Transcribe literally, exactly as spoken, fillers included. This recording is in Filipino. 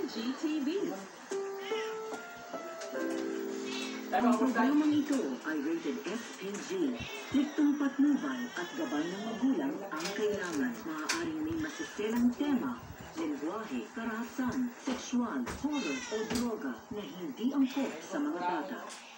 G T V. Ang programang ito ay rated S P G. Striktong patnubay at gabay ng magulang ang kailangan. Maaaring may masiselang tema, lengguwahe, karahasan, sexual, horror o droga na hindi angkop sa mga bata.